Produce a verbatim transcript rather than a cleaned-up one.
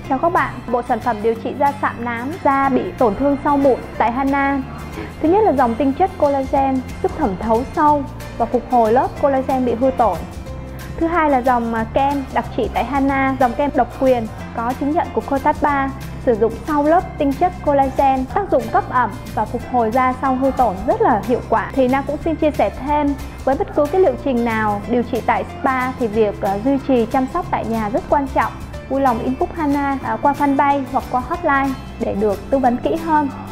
Chào các bạn, bộ sản phẩm điều trị da sạm nám, da bị tổn thương sau mụn tại Hana. Thứ nhất là dòng tinh chất collagen giúp thẩm thấu sâu và phục hồi lớp collagen bị hư tổn. Thứ hai là dòng kem đặc trị tại Hana, dòng kem độc quyền có chứng nhận của Cotat ba, sử dụng sau lớp tinh chất collagen, tác dụng cấp ẩm và phục hồi da sau hư tổn rất là hiệu quả. Thì Na cũng xin chia sẻ thêm, với bất cứ cái liệu trình nào điều trị tại spa thì việc uh, duy trì chăm sóc tại nhà rất quan trọng. Vui lòng inbox Hana uh, qua fanpage hoặc qua hotline để được tư vấn kỹ hơn.